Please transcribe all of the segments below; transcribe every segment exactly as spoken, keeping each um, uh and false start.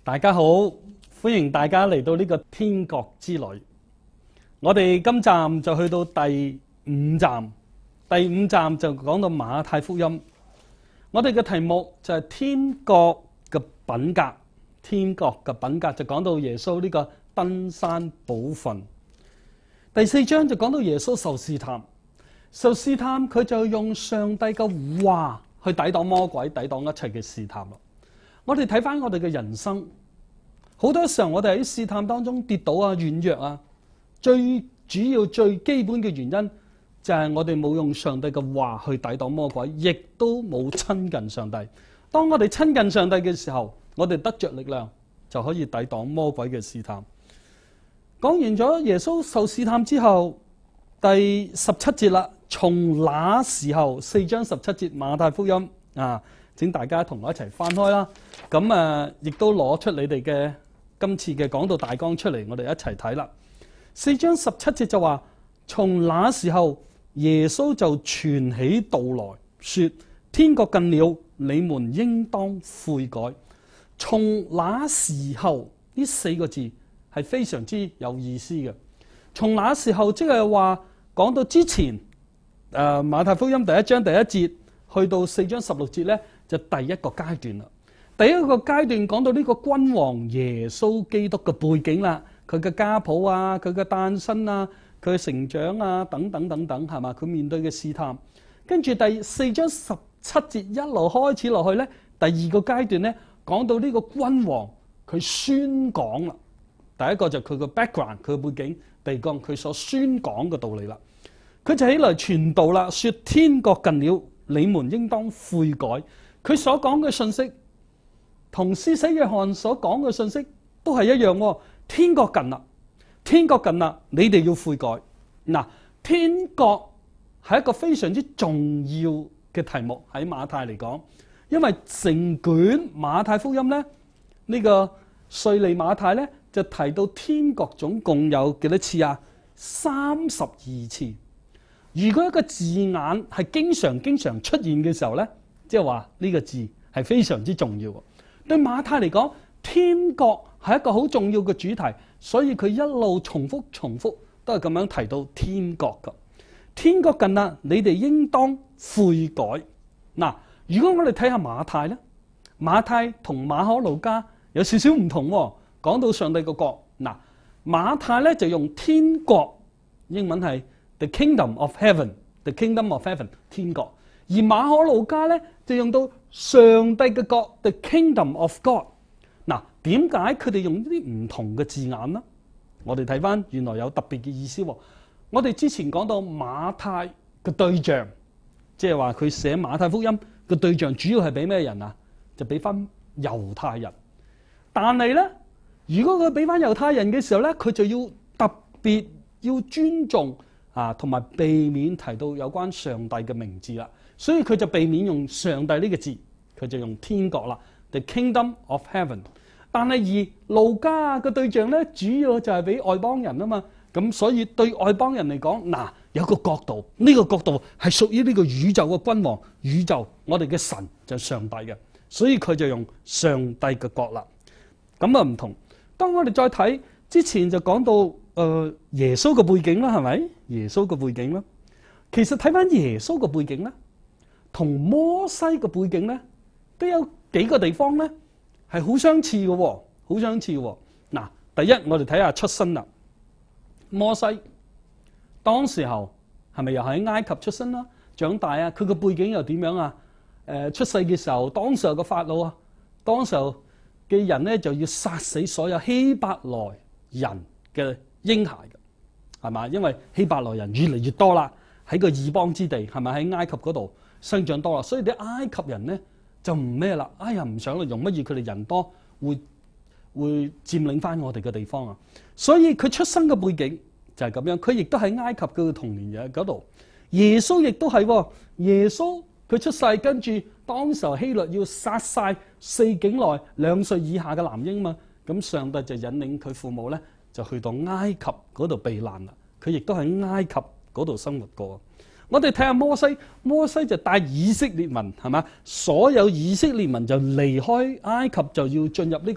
大家好，歡迎大家嚟到呢個天國之旅。我哋今站就去到第五站，第五站就講到馬太福音。我哋嘅題目就係天國嘅品格，天國嘅品格就講到耶穌呢個登山寶訓。第四章就講到耶穌受試探，受試探佢就用上帝嘅話去抵擋魔鬼，抵擋一切嘅試探咯。我哋睇翻我哋嘅人生，好多時候我哋喺試探當中跌倒啊、軟弱啊，最主要最基本嘅原因就係我哋冇用上帝嘅話去抵擋魔鬼，亦都冇親近上帝。當我哋親近上帝嘅時候，我哋得着力量就可以抵擋魔鬼嘅試探。講完咗耶穌受試探之後，第十七節啦，從那時候，四章十七節馬太福音啊。請大家同我一齊翻開啦，咁啊，亦都攞出你哋嘅今次嘅講道大綱出嚟，我哋一齊睇啦。四章十七節就話：從那時候，耶穌就傳起道來，說天國近了，你們應當悔改。從那時候呢四個字係非常之有意思嘅。從那時候即係話講到之前，誒馬太福音第一章第一節去到四章十六節咧。就第一個階段啦，第一個階段講到呢個君王耶穌基督嘅背景啦，佢嘅家譜啊，佢嘅誕生啊，佢嘅成長啊，等等等等，係嘛？佢面對嘅試探，跟住第四章十七節一路開始落去咧，第二個階段咧，講到呢個君王佢宣講啦，第一個就佢嘅 background，佢嘅背景，第二個佢所宣講嘅道理啦，佢就起來傳道啦，說天國近了，你們應當悔改。佢所講嘅信息同施洗約翰所講嘅信息都係一樣喎。天國近啦，天國近啦，你哋要悔改。嗱，天國係一個非常之重要嘅題目喺馬太嚟講，因為成卷馬太福音咧，呢個稅吏馬太咧就提到天國總共有幾多次啊？三十二次。如果一個字眼係經常經常出現嘅時候咧，即係話呢個字係非常之重要。對馬太嚟講，天國係一個好重要嘅主題，所以佢一路重複重複都係咁樣提到天國㗎。天國近啦，你哋應當悔改。嗱，如果我哋睇下馬太咧，馬太同馬可路加有少少唔同喎。講到上帝個國，嗱，馬太咧就用天國，英文係 the kingdom of heaven，the kingdom of heaven， 天國。而馬可路加咧就用到上帝嘅國 the kingdom of God。嗱，點解佢哋用呢啲唔同嘅字眼呢？我哋睇翻原來有特別嘅意思。我哋之前講到馬太嘅對象，即係話佢寫馬太福音嘅對象主要係俾咩人啊？就俾翻猶太人。但係咧，如果佢俾翻猶太人嘅時候咧，佢就要特別要尊重啊，同埋避免提到有關上帝嘅名字啦。所以佢就避免用上帝呢個字，佢就用天國啦 ，the kingdom of heaven。但係而路加嘅對象咧，主要就係俾外邦人啊嘛。咁所以對外邦人嚟講，嗱，有個國度，呢個國度係屬於呢個宇宙嘅君王，宇宙我哋嘅神就係上帝嘅，所以佢就用上帝嘅國啦。咁啊唔同。當我哋再睇之前就講到誒、呃、耶穌嘅背景啦，係咪？耶穌嘅背景啦，其實睇翻耶穌嘅背景咧，同摩西嘅背景咧，都有幾個地方咧係好相似嘅，好相似嘅。嗱，第一我哋睇下出生啦。摩西當時候係咪又喺埃及出生啦？長大啊，佢個背景又點樣啊？誒，出世嘅時候，當時候嘅法老啊，當時候嘅人咧就要殺死所有希伯來人嘅嬰孩嘅，係嘛？因為希伯來人越嚟越多啦，喺個異邦之地，係咪喺埃及嗰度生長多啦？所以啲埃及人咧就唔咩啦，哎呀唔想啦，用乜嘢佢哋人多會會佔領翻我哋嘅地方啊！所以佢出生嘅背景就係咁樣，佢亦都喺埃及嘅童年嘅嗰度。耶穌亦都係，耶穌佢出世跟住當時候希律要殺晒四境內兩歲以下嘅男嬰嘛，咁上帝就引領佢父母咧就去到埃及嗰度避難啦。佢亦都喺埃及嗰度生活過。我哋睇下摩西，摩西就帶以色列民係嘛，所有以色列民就離開埃及就要進入呢個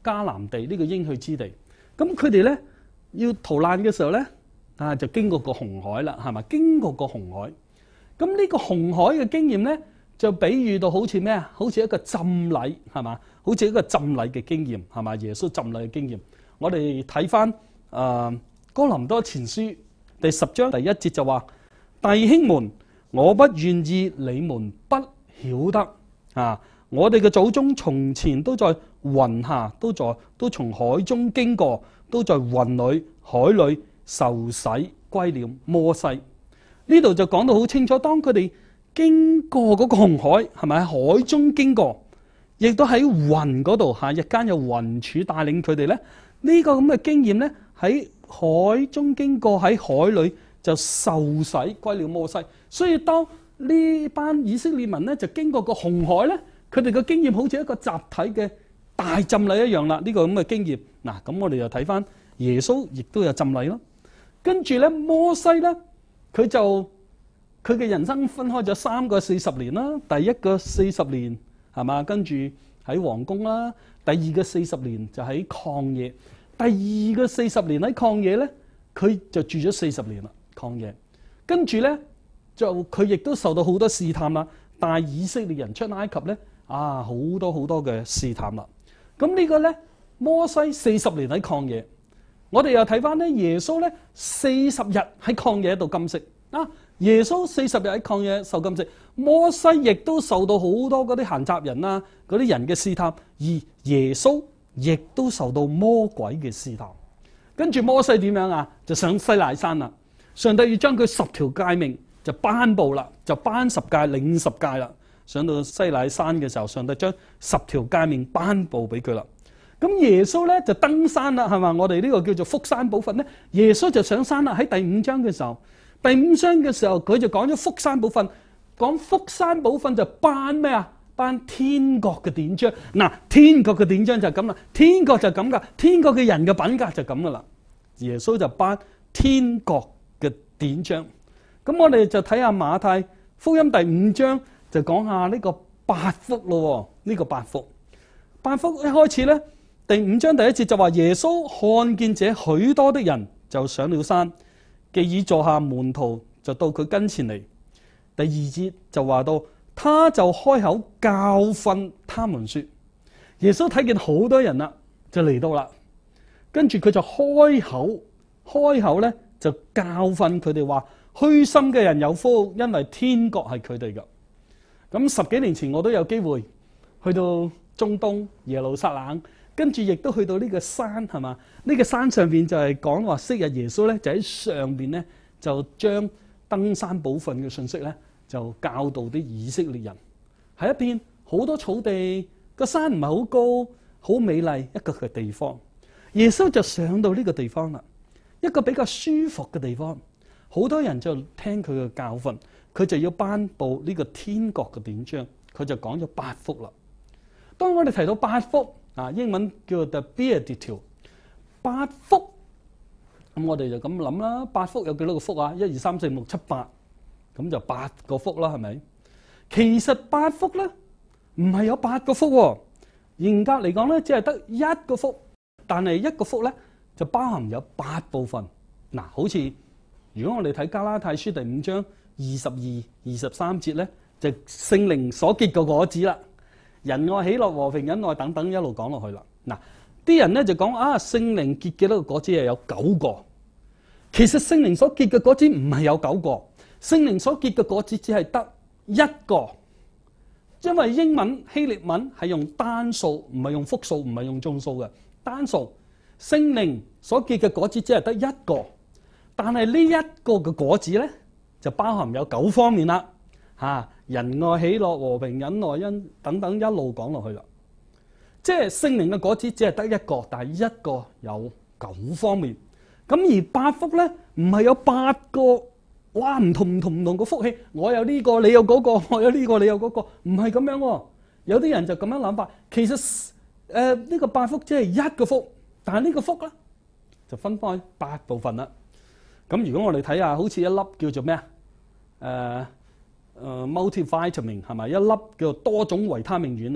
迦南地呢個應許之地。咁佢哋咧要逃難嘅時候咧，啊就經過個紅海啦，係嘛？經過個紅海。咁呢個紅海嘅經驗咧，就比喻到好似咩啊？好似一個浸禮，係嘛？好似一個浸禮嘅經驗，係嘛？耶穌浸禮嘅經驗。我哋睇翻誒哥林多前書第十章第一節就話：弟兄們，我不願意你們不曉得啊！我哋嘅祖宗從前都在雲下，都在都從海中經過，都在雲裏海裏受洗歸了摩西。呢度就講到好清楚，當佢哋經過嗰個紅海，係咪喺海中經過，亦都喺雲嗰度嚇，日間有雲柱帶領佢哋咧。呢個咁嘅經驗咧，喺海中經過，喺海裏就受洗歸了摩西。所以當呢班以色列民咧就經過個紅海咧，佢哋嘅經驗好似一個集體嘅大浸禮一樣啦。呢個咁嘅經驗嗱，咁我哋就睇翻耶穌亦都有浸禮咯。跟住咧摩西咧，佢就佢嘅人生分開咗三個四十年啦。第一個四十年係嘛，跟住喺皇宮啦。第二個四十年就喺曠野。第二個四十年喺曠野咧，佢就住咗四十年啦，曠野。跟住咧就佢亦都受到好多試探啦，帶以色列人出埃及咧，啊好多好多嘅試探啦。咁呢個咧摩西四十年喺曠野，我哋又睇翻咧耶穌咧四十日喺曠野度禁食啊。耶穌四十日喺曠野受禁食，摩西亦都受到好多嗰啲閒雜人啊嗰啲人嘅試探，而耶穌亦都受到魔鬼嘅試探。跟住摩西點樣啊？就上西乃山啦。上帝要將佢十條誡命就頒布啦，就頒十誡領十誡啦。上到西乃山嘅時候，上帝將十條誡命頒布俾佢啦。咁耶穌咧就登山啦，係嘛？我哋呢個叫做福山寶訓咧，耶穌就上山啦。喺第五章嘅時候，第五章嘅時候佢就講咗福山寶訓，講福山寶訓就頒咩啊？頒天國嘅典章。嗱，天國嘅典章就係咁啦，天國就咁噶，天國嘅人嘅品格就咁噶啦。耶穌就頒天國嘅典章。咁我哋就睇下馬太福音第五章，就講下呢個八福咯。呢個八福，八福一開始咧，第五章第一節就話耶穌看見這許多的人，就上了山，既已坐下，門徒就到佢跟前嚟。第二節就話到，他就開口教訓他們說，耶穌睇見好多人啦，就嚟到啦，跟住佢就開口，開口咧就教訓佢哋話，虛心嘅人有福，因為天國係佢哋噶。咁十幾年前我都有機會去到中東耶路撒冷，跟住亦都去到呢個山，係嘛？呢個山上邊就係講話昔日耶穌咧就喺上邊咧就將登山寶訓嘅信息咧就教導啲以色列人。係一片好多草地，個山唔係好高，好美麗一個嘅地方。耶穌就上到呢個地方啦，一個比較舒服嘅地方，好多人就聽佢嘅教訓，佢就要頒布呢個天國嘅典章，佢就講咗八福啦。當我哋提到八福啊，英文叫做 The Beatitude， 八福，咁我哋就咁諗啦，八福有幾多個福啊？一二三四五六七八，咁就八個福啦，係咪？其實八福咧唔係有八個福喎，嚴格嚟講咧只係得一個福，但係一個福咧就包含有八部分。嗱，好似如果我哋睇加拉太書第五章二十二、二十三節咧，就聖靈所結嘅果子啦，仁愛、喜樂、和平、忍耐等等一路講落去啦。嗱，啲人咧就講啊，聖靈結嘅呢個果子係有九個，其實聖靈所結嘅果子唔係有九個，聖靈所結嘅果子只係得一個，因為英文希臘文係用單數，唔係用複數，唔係用眾數嘅單數。聖靈所結嘅果子只係得一個，但係呢一個嘅果子咧就包含有九方面啦，吓，仁愛、喜樂、和平、忍耐、恩等等一路講落去啦。即係聖靈嘅果子只係得一個，但係一個有九方面。咁而八福咧唔係有八個。哇！唔同唔同唔同個福氣，我有呢個，你有嗰個，我有呢個，你有嗰個，唔係咁樣喎。有啲人就咁樣諗法，其實誒呢個八福只係一個福，但係呢個福咧就分開八部分啦。咁如果我哋睇下，好似一粒叫做咩啊？誒誒 multivitamin 係咪？一粒叫做多種維他命丸啦。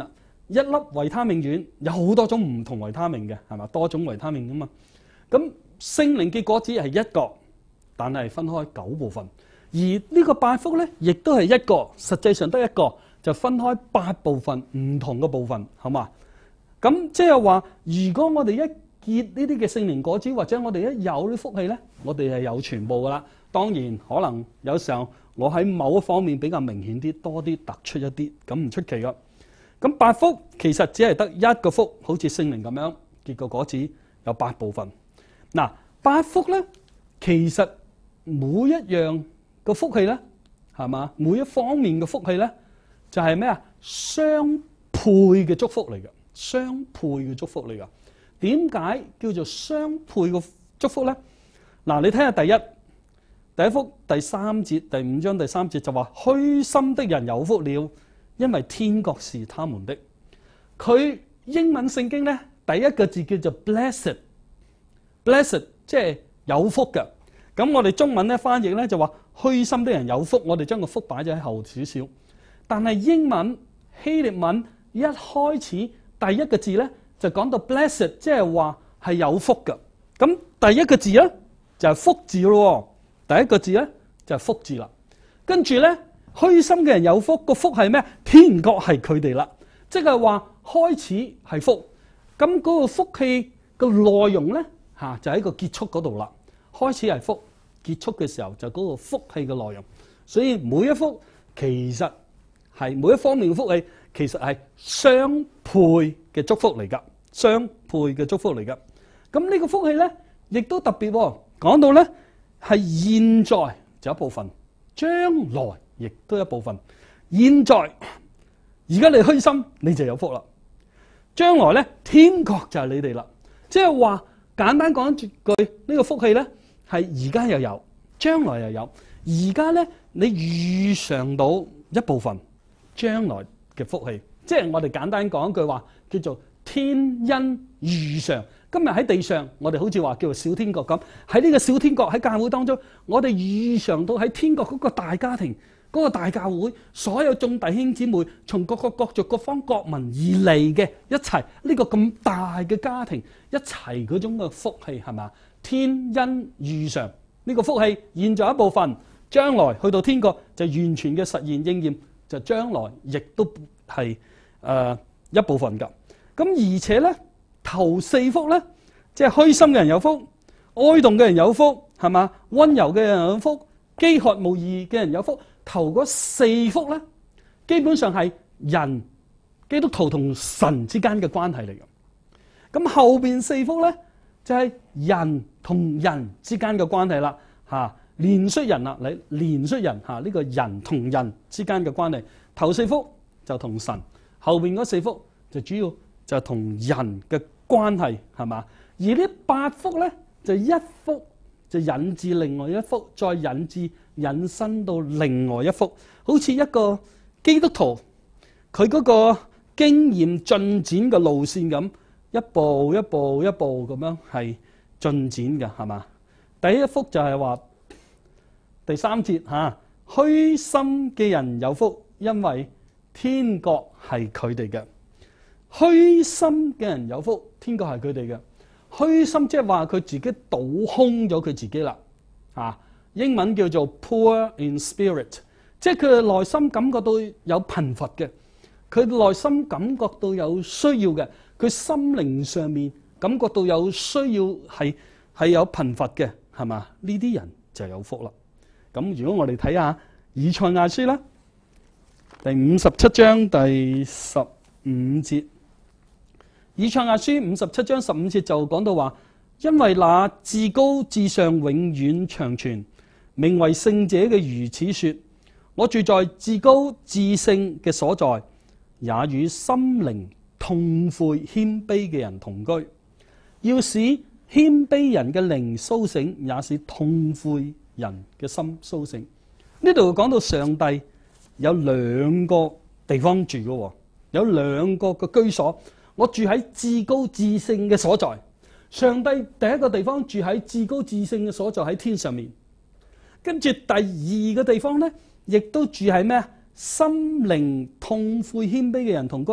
一粒維他命丸有好多種唔同維他命嘅，係嘛？多種維他命噶嘛。咁聖靈嘅果子係一個，但係分開九部分。而呢個八福咧，亦都係一個，實際上得一個，就分開八部分唔同嘅部分，好嘛？咁即係話，如果我哋一結呢啲嘅聖靈果子，或者我哋一有啲福氣咧，我哋係有全部噶啦。當然可能有時候我喺某一方面比較明顯啲，多啲突出一啲，咁唔出奇噶。咁八福其實只係得一個福，好似聖靈咁樣結個果子有八部分。嗱，八福咧，其實每一樣個福氣咧，係嘛？每一方面嘅福氣咧，就係咩啊？相配嘅祝福嚟嘅，相配嘅祝福嚟噶。點解叫做相配嘅祝福咧？嗱，你睇下第一第一福第三節第五章第三節就話：虛心的人有福了，因為天國是他們的。佢英文聖經咧，第一個字叫做 blessed，blessed 即係有福嘅。咁我哋中文咧翻譯咧就話虛心的人有福，我哋將個福擺咗喺後少少。但係英文希臘文一開始第一個字咧就講到 blessed， 即係話係有福嘅。咁第一個字咧就係福字咯，第一個字咧就係福字啦。跟住咧虛心嘅人有福，個福係咩？天國係佢哋啦，即係話開始係福。咁嗰個福氣個內容咧嚇就喺個結束嗰度啦。開始係福，結束嘅時候就嗰個福氣嘅內容。所以每一福其實係每一方面嘅福氣，其實係相配嘅祝福嚟㗎，相配嘅祝福嚟㗎。咁呢個福氣咧，亦都特別喎，講到咧係現在就一部分，將來亦都一部分。現在而家你虛心，你就有福啦。將來咧，天國就係你哋啦。即係話簡單講一句，呢個福氣咧係而家又有，將來又有。而家咧你預嘗到一部分將來嘅福氣，即係我哋簡單講一句話，叫做天恩預嘗。今日喺地上，我哋好似話叫做小天國咁。喺呢個小天國喺教會當中，我哋預嘗到喺天國嗰個大家庭、嗰個大教會，所有眾弟兄姊妹從各個各族各方各民而嚟嘅一齊，呢個咁大嘅家庭一齊嗰種嘅福氣係嘛？天恩預嘗呢個福氣，現在一部分，將來去到天國就完全嘅實現應驗，就將來亦都係誒一部分㗎。咁而且咧，頭四福咧，即係虛心嘅人有福，哀慟嘅人有福，係嘛？溫柔嘅人有福，飢渴慕義嘅人有福。頭嗰四福咧，基本上係人基督徒同神之間嘅關係嚟嘅。咁後邊四福咧，就係人同人之間嘅關係啦。嚇，憐恤人啦，你憐恤人嚇，呢個人同人之間嘅關係。頭四福就同神，後邊嗰四福就主要就同人嘅關係，係嘛？而呢八福咧，就一福就引致另外一福，再引致引申到另外一福，好似一個基督徒佢嗰個經驗進展嘅路線咁，一步一步一步咁樣係進展嘅，係嘛？第一福就係話第三節嚇，虛心嘅人有福，因為天國係佢哋嘅。虛心嘅人有福，天國係佢哋嘅。虛心即係話佢自己倒空咗佢自己啦，啊，英文叫做 poor in spirit， 即係佢嘅內心感覺到有貧乏嘅，佢內心感覺到有需要嘅，佢心靈上面感覺到有需要係係有貧乏嘅，係嘛？呢啲人就有福啦。咁如果我哋睇下以賽亞書啦，第五十七章第十五節。以賽亞書五十七章十五節就講到話，因為那至高至上永遠長存，名為聖者嘅如此說：我住在至高至聖嘅所在，也與心靈痛悔謙卑嘅人同居，要使謙卑人嘅靈甦醒，也使痛悔人嘅心甦醒。呢度講到上帝有兩個地方住嘅，有兩個嘅居所。我住喺至高至聖嘅所在，上帝第一個地方住喺至高至聖嘅所在喺天上面，跟住第二個地方咧，亦都住喺咩啊？心靈痛悔謙卑嘅人同居，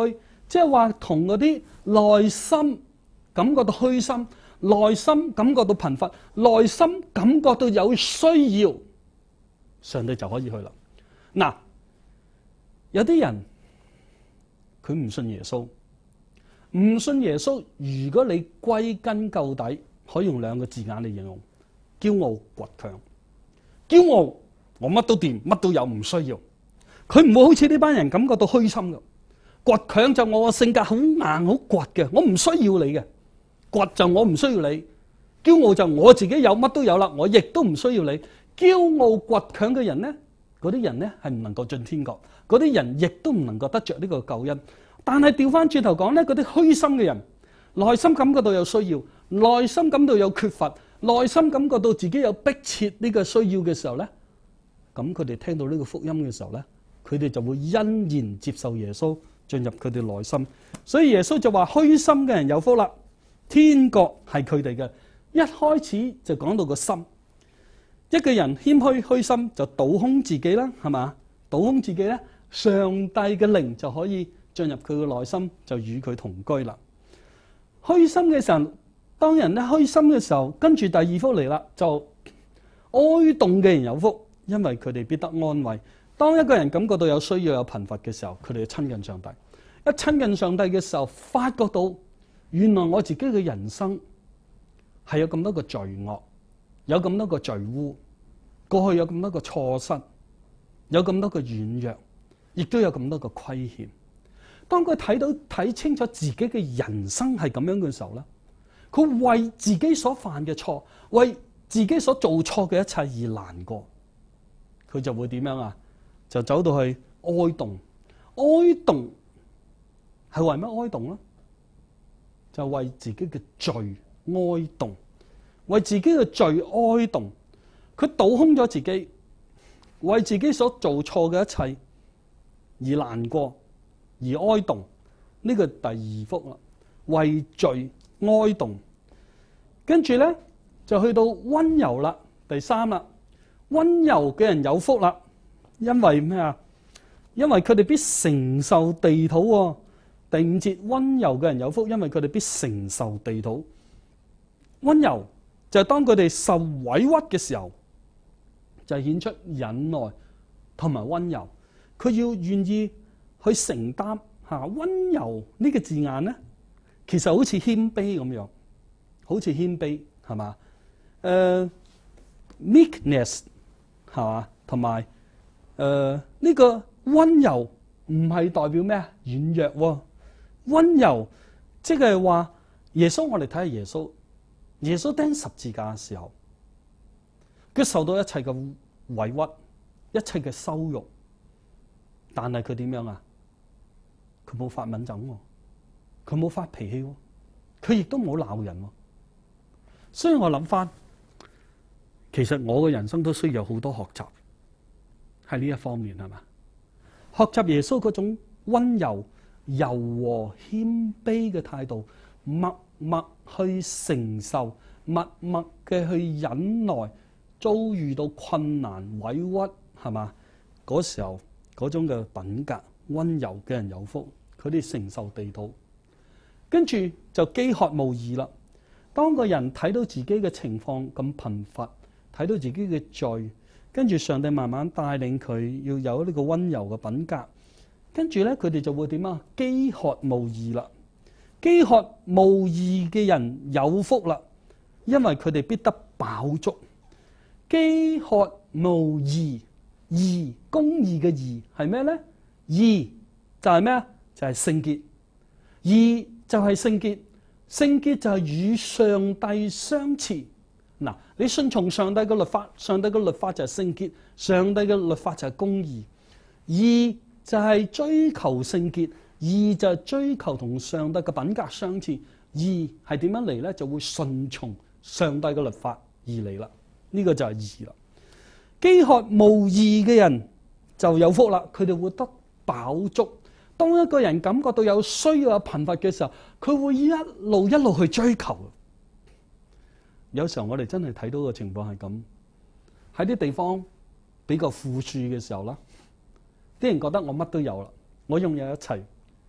即係話同嗰啲內心感覺到虛心、內心感覺到貧乏、內心感覺到有需要，上帝就可以去啦。嗱，有啲人佢唔信耶穌，唔信耶穌。如果你歸根究底，可以用兩個字眼嚟形容：驕傲、倔強。驕傲，我乜都掂，乜都有，唔需要。佢唔會好似呢班人感覺到虛心嘅。倔強就我個性格好硬好倔嘅，我唔需要你嘅。倔就我唔需要你。驕傲就我自己有乜都有啦，我亦都唔需要你。驕傲倔強嘅人呢，嗰啲人呢係唔能夠進天國，嗰啲人亦都唔能夠得着呢個救恩。但係調翻轉頭講呢，嗰啲虛心嘅人，內心感覺到有需要，內心感到有缺乏，內心感覺到自己有迫切呢個需要嘅時候呢，咁佢哋聽到呢個福音嘅時候呢，佢哋就會欣然接受耶穌進入佢哋內心。所以耶穌就話：虛心嘅人有福啦，天國係佢哋嘅。一開始就講到個心，一個人謙虛虛心就倒空自己啦，係嘛？倒空自己咧，上帝嘅靈就可以進入佢嘅內心，就與佢同居啦。虛心嘅時候，當人咧虛心嘅時候，跟住第二福嚟啦，就哀慟嘅人有福，因為佢哋必得安慰。當一個人感覺到有需要、有貧乏嘅時候，佢哋就親近上帝。一親近上帝嘅時候，發覺到原來我自己嘅人生係有咁多個罪惡，有咁多個罪污，過去有咁多個錯失，有咁多個軟弱，亦都有咁多個虧欠。當佢睇到睇清楚自己嘅人生係咁樣嘅時候咧，佢為自己所犯嘅錯，為自己所做錯嘅一切而難過，佢就會點樣啊？就走到去哀慟。哀慟係為乜哀慟咧？就為自己嘅罪哀慟，為自己嘅罪哀慟。佢倒空咗自己，為自己所做錯嘅一切而難過，而哀慟。呢個第二福啦，為罪哀慟。跟住咧就去到溫柔啦，第三啦，溫柔嘅人有福啦，因為咩啊？因為佢哋必承受地土喎。第五節，溫柔嘅人有福，因為佢哋必承受地土。溫柔就係當佢哋受委屈嘅時候，就係顯出忍耐同埋溫柔。佢要願意去承擔吓。溫柔呢個字眼咧，其實好似謙卑咁樣，好似謙卑係嘛？誒、uh,，meekness 係嘛？同埋誒呢個溫柔唔係代表咩啊？軟弱喎。溫柔即係話耶穌，我哋睇下耶穌，耶穌釘十字架嘅時候，佢受到一切嘅委屈，一切嘅羞辱，但係佢點樣啊？佢冇發敏疹喎，佢冇發脾氣喎，佢亦都冇鬧人喎。所以我諗翻，其實我嘅人生都需要有好多學習喺呢一方面，係嘛？學習耶穌嗰種溫柔、柔和、謙卑嘅態度，默默去承受，默默嘅去忍耐，遭遇到困難、委屈，係嘛？嗰時候嗰種嘅品格，溫柔嘅人有福，佢哋承受地土。跟住就飢渴慕義啦。當個人睇到自己嘅情況咁貧乏，睇到自己嘅罪，跟住上帝慢慢帶領佢要有呢個溫柔嘅品格。跟住咧，佢哋就會點啊？飢渴慕義啦！飢渴慕義嘅人有福啦，因為佢哋必得飽足。飢渴慕義，義公義嘅義係咩咧？義就係咩啊？就係聖潔。義就係聖潔，聖潔就係與上帝相似。嗱，你順從上帝嘅律法，上帝嘅律法就係聖潔，上帝嘅律法就係公義。義就係追求聖潔，義就係追求同上帝嘅品格相似。義係點樣嚟咧？就會順從上帝嘅律法而嚟啦。呢、這個就係義啦。飢渴慕義嘅人就有福啦，佢哋會得飽足。當一個人感覺到有需要、有貧乏嘅時候，佢會一路一路去追求。有時候我哋真係睇到嘅情況係咁，喺啲地方比較富庶嘅時候啦。啲人覺得我乜都有啦，我擁有一切。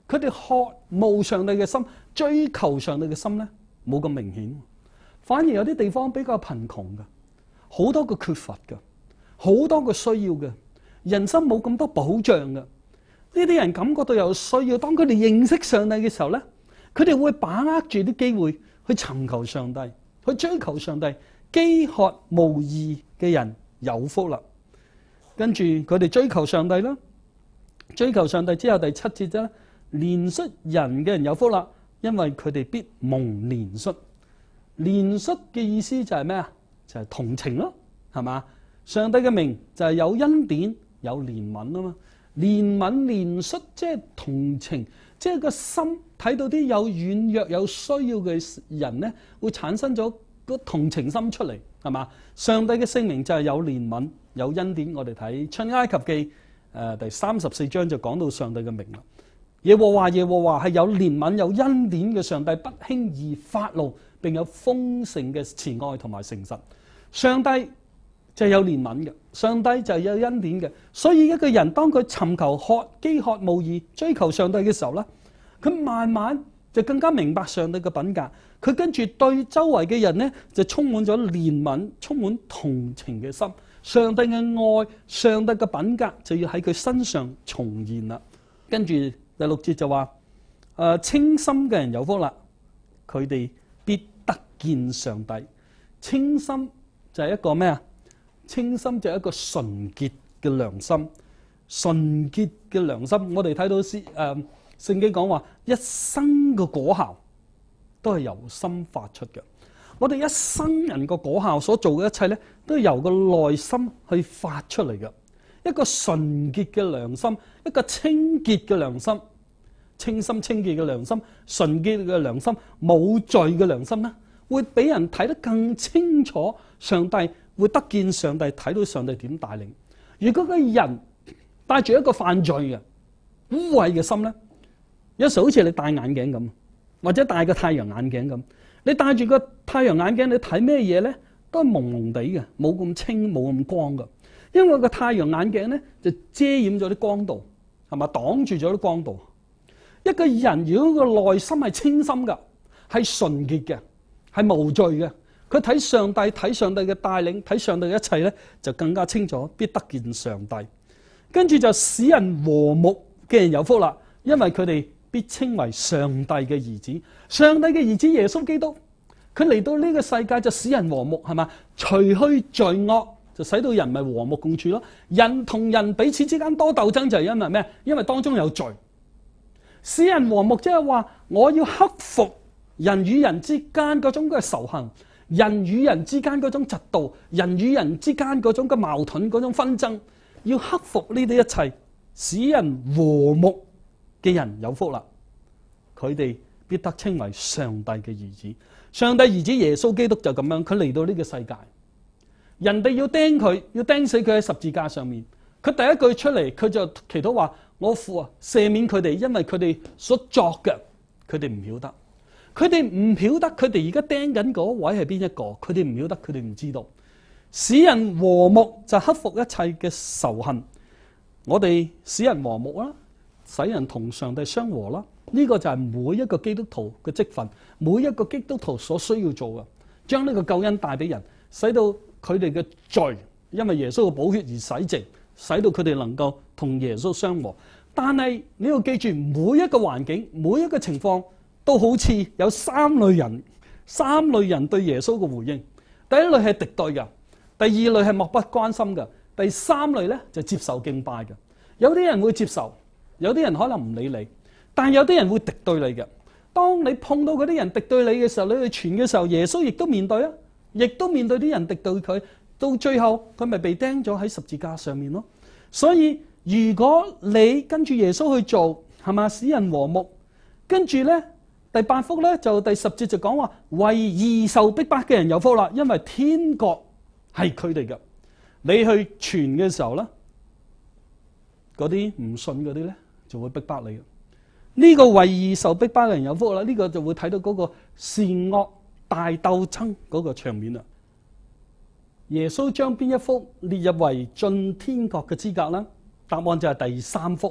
佢哋渴慕上帝嘅心、追求上帝嘅心咧，冇咁明顯。反而有啲地方比較貧窮嘅，好多個缺乏嘅，好多個需要嘅，人生冇咁多保障嘅。呢啲人感覺到有需要，當佢哋認識上帝嘅時候咧，佢哋會把握住啲機會去尋求上帝，去追求上帝。飢渴慕義嘅人有福啦。跟住佢哋追求上帝啦，追求上帝之後第七節啫，憐恤人嘅人有福啦，因為佢哋必蒙憐恤。憐恤嘅意思就係咩啊？就係、是、同情咯，係嘛？上帝嘅名就係有恩典、有憐憫啊嘛。憐憫、憐恤即係同情，即係個心睇到啲有軟弱、有需要嘅人咧，會產生咗個同情心出嚟，係嘛？上帝嘅聖名就係有憐憫、有恩典。我哋睇出埃及記誒、呃、第三十四章就講到上帝嘅名啦。耶和華耶和華係有憐憫、有恩典嘅上帝，不輕易發怒，並有豐盛嘅慈愛同埋誠實。上帝就係有憐憫嘅，上帝就係有恩典嘅。所以一個人當佢尋求渴飢渴慕義追求上帝嘅時候咧，佢慢慢就更加明白上帝嘅品格。佢跟住對周圍嘅人咧就充滿咗憐憫，充滿同情嘅心。上帝嘅愛、上帝嘅品格就要喺佢身上重現啦。跟住第六節就話：誒、呃，清心嘅人有福啦，佢哋必得見上帝。清心就係一個咩啊？清心就係一個純潔嘅良心，純潔嘅良心。我哋睇到詩誒聖經講話，一生嘅果效都係由心發出嘅。我哋一生人個果效所做嘅一切咧，都係由個內心去發出嚟嘅。一個純潔嘅良心，一個清潔嘅良心，清心清潔嘅良心，純潔嘅良心，冇罪嘅良心咧，會俾人睇得更清楚上帝，會得見上帝，睇到上帝點帶領。如果個人帶住一個犯罪嘅污穢嘅心咧，有時好似你戴眼鏡咁，或者戴個太陽眼鏡咁，你戴住個太陽眼鏡，你睇咩嘢咧？都係朦朦地嘅，冇咁清，冇咁光嘅。因為個太陽眼鏡咧就遮掩咗啲光度，係咪擋住咗啲光度？一個人如果個內心係清心嘅，係純潔嘅，係無罪嘅，佢睇上帝，睇上帝嘅帶領，睇上帝嘅一切咧，就更加清楚，必得見上帝。跟住就使人和睦嘅人有福啦，因為佢哋必稱為上帝嘅兒子。上帝嘅兒子耶穌基督，佢嚟到呢個世界就使人和睦，係嘛？除去罪惡，就使到人咪和睦共處咯。人同人彼此之間多鬥爭，就係因為咩？因為當中有罪。使人和睦即係話，我要克服人與人之間嗰種嘅仇恨，人與人之間嗰種嫉妒，人與人之間嗰種嘅矛盾，嗰種紛爭，要克服呢啲一切，使人和睦嘅人有福啦。佢哋必得稱為上帝嘅兒子。上帝兒子耶穌基督就咁樣，佢嚟到呢個世界，人哋要釘佢，要釘死佢喺十字架上面。佢第一句出嚟，佢就祈禱話：我父啊，赦免佢哋，因為佢哋所作嘅，佢哋唔曉得。佢哋唔曉得，佢哋而家釘緊嗰位係邊一個？佢哋唔曉得，佢哋唔知道。使人和睦就克服一切嘅仇恨。我哋使人和睦啦，使人同上帝相和啦。呢個就係每一個基督徒嘅職分，每一個基督徒所需要做嘅，將呢個救恩帶俾人，使到佢哋嘅罪因為耶穌嘅寶血而洗淨，使到佢哋能夠同耶穌相和。但係你要記住，每一個環境，每一個情況都好似有三類人，三類人對耶穌嘅回應。第一類係敵對嘅，第二類係漠不關心嘅，第三類咧就接受敬拜嘅。有啲人會接受，有啲人可能唔理你，但係有啲人會敵對你嘅。當你碰到嗰啲人敵對你嘅時候，你去傳嘅時候，耶穌亦都面對啊，亦都面對啲人敵對佢，到最後佢咪被釘咗喺十字架上面咯。所以如果你跟住耶穌去做，係嘛，使人和睦，跟住咧第八福咧就第十節就講話，為義受逼迫嘅人有福啦，因為天國係佢哋嘅。你去傳嘅時候咧，嗰啲唔信嗰啲咧就會逼迫你嘅。呢個為義受逼迫嘅人有福啦，呢個就會睇到嗰個善惡大鬥爭嗰個場面啦。耶穌將邊一福列入為進天國嘅資格啦？答案就係第三福，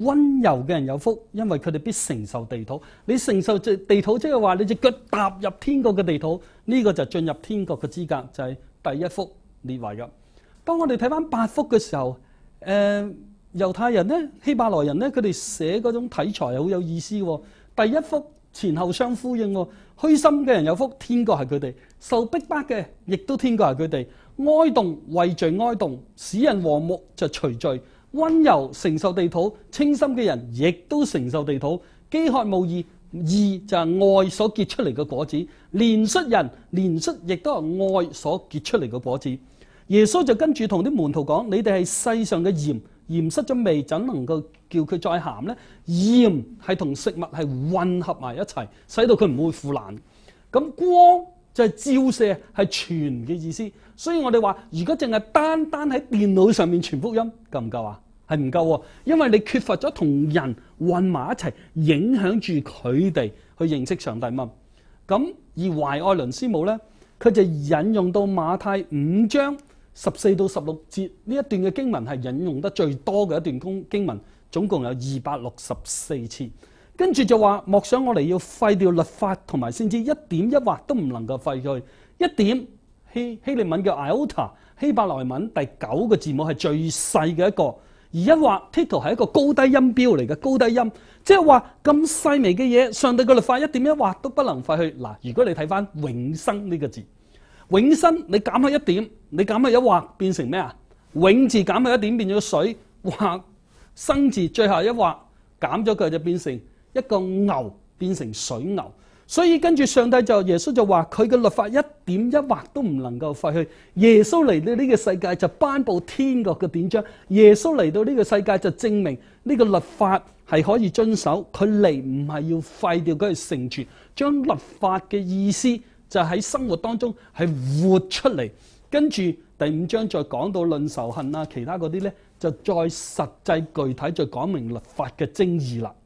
溫柔嘅人有福，因為佢哋必承受地土。你承受地土，即係話你隻腳踏入天國嘅地土，呢、這個就進入天國嘅資格，就係、是、第一福列為嘅。當我哋睇翻八福嘅時候，誒、呃、猶太人咧、希伯來人咧，佢哋寫嗰種題材係好有意思嘅。第一福前後相呼應喎，虛心嘅人有福，天國係佢哋；受逼迫嘅，亦都天國係佢哋。哀慟為罪哀慟，使人和睦就除罪。溫柔承受地土，清心嘅人亦都承受地土。飢渴慕義，義就係愛所結出嚟嘅果子。憐恤人，憐恤亦都係愛所結出嚟嘅果子。耶穌就跟住同啲門徒講：你哋係世上嘅鹽，鹽失咗味，怎能夠叫佢再鹹呢？鹽係同食物係混合埋一齊，使到佢唔會腐爛。咁光就係照射，係傳嘅意思。所以我哋話，如果淨係單單喺電腦上面傳福音，夠唔夠啊？係唔夠喎，因為你缺乏咗同人混埋一齊，影響住佢哋去認識上帝嘛。咁而懷愛倫師母咧，佢就引用到馬太五章十四到十六節呢一段嘅經文，係引用得最多嘅一段經經文，總共有二百六十四次。跟住就話：莫想我哋要廢掉律法同埋先知，一點一劃都唔能夠廢去。一點希希臘文叫 iota， 希伯來文第九個字母係最細嘅一個。而一劃 tito 係一個高低音標嚟嘅，高低音，即係話咁細微嘅嘢，上帝嘅律法一點一劃都不能廢去。嗱，如果你睇翻永生呢個字，永生你減去一點，你減去一劃變成咩啊？永字減去一點變咗水，劃生字最後一劃減咗佢就變成一個牛，變成水牛。所以跟住上帝就耶穌就話佢嘅律法一點一劃都唔能夠廢去。耶穌嚟到呢個世界就頒布天國嘅典章。耶穌嚟到呢個世界就證明呢個律法係可以遵守。佢嚟唔係要廢掉，佢係成全，將律法嘅意思就喺生活當中係活出嚟。跟住第五章再講到論仇恨啊，其他嗰啲呢，就再實際具體再講明律法嘅精義啦。